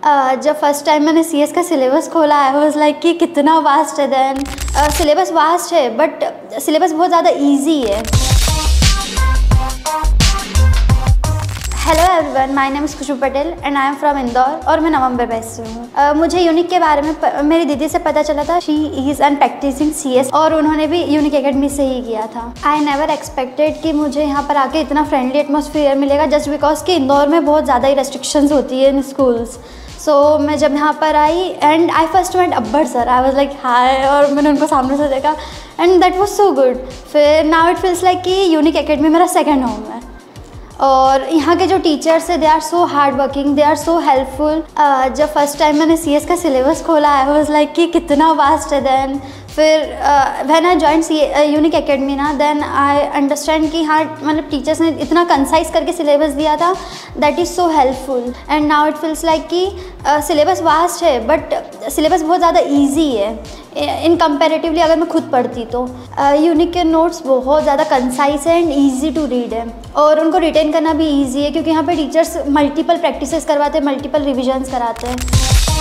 जब first time मैंने CS का सिलेबस खोला आई वाज लाइक कि कितना वास्ट है। देन सिलेबस वास्ट है बट सिलेबस बहुत ज़्यादा इजी है। Hello everyone, my name is Khushbu Patel and I am from Indore और मैं नवंबर बैच से हूँ। मुझे यूनिक के बारे में मेरी दीदी से पता चला था। She is an practicing CS और उन्होंने भी यूनिक एकेडमी से ही किया था। आई नेवर एक्सपेक्टेड कि मुझे यहाँ पर आके इतना फ्रेंडली एटमॉस्फेयर मिलेगा जस्ट बिकॉज कि इंदौर में बहुत ज़्यादा ही रेस्ट्रिक्शंस होती है इन स्कूल्स। सो मैं जब यहाँ पर आई and I first met Abbar sir, I was like hi, और मैंने उनको सामने से देखा and that was so good. फिर नाउ इट फील्स लाइक कि यूनिक एकेडमी मेरा सेकंड होम है। और यहाँ के जो टीचर्स है they are so hard working, they are so helpful. जब फर्स्ट टाइम मैंने सीएस का सिलेबस खोला आई वाज लाइक कि कितना वास्ट है। देन फिर when I join Unique Academy ना, देन आई अंडरस्टैंड कि हाँ मतलब टीचर्स ने इतना कंसाइज करके सिलेबस दिया था, that is so helpful. And now it feels like कि सिलेबस वास्ट है बट सिलेबस बहुत ज़्यादा ईजी है इन कंपेरेटिवली अगर मैं खुद पढ़ती तो। यूनिक के नोट्स बहुत ज़्यादा कंसाइज है एंड ईजी टू रीड है और उनको रिटेन करना भी ईजी है क्योंकि यहाँ पे टीचर्स मल्टीपल प्रैक्टिसेस करवाते हैं, मल्टीपल रिविजन्स कराते हैं।